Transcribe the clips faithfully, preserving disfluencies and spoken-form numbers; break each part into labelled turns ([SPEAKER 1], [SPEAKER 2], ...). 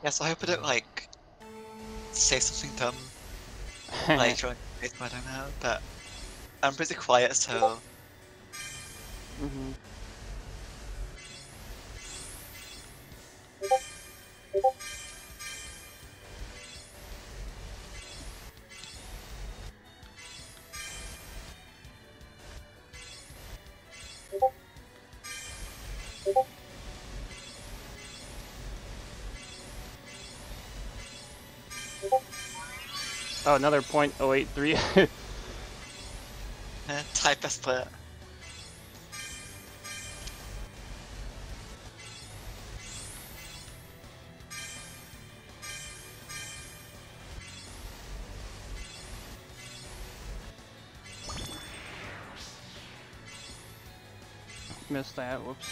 [SPEAKER 1] Yeah, so I hope I don't like say something dumb like during the I don't know, but I'm pretty quiet, so.
[SPEAKER 2] Mm-hmm. Oh, another point oh eight three.
[SPEAKER 1] Eh, type a split.
[SPEAKER 2] Missed that, whoops.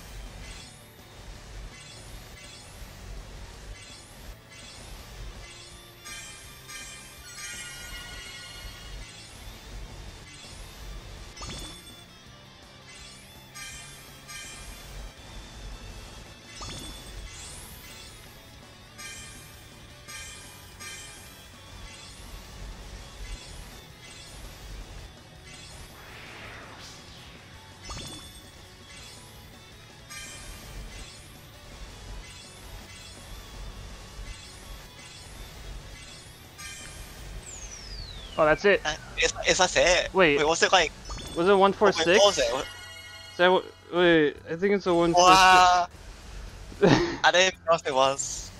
[SPEAKER 2] Oh, that's it.
[SPEAKER 1] Uh, is, is that it?
[SPEAKER 2] Wait.
[SPEAKER 1] Wait, was it like?
[SPEAKER 2] Was it one four
[SPEAKER 1] Wait,
[SPEAKER 2] six?
[SPEAKER 1] what was it?
[SPEAKER 2] Is that what? Wait, I think it's a one four
[SPEAKER 1] Wow.
[SPEAKER 2] six.
[SPEAKER 1] I didn't even know if it was.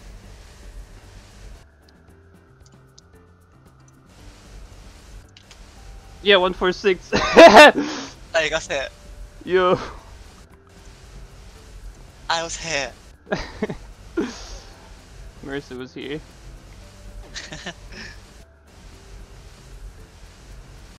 [SPEAKER 2] Yeah, one four six.
[SPEAKER 1] There you go, it.
[SPEAKER 2] Yo.
[SPEAKER 1] I was here.
[SPEAKER 2] Marissa was here.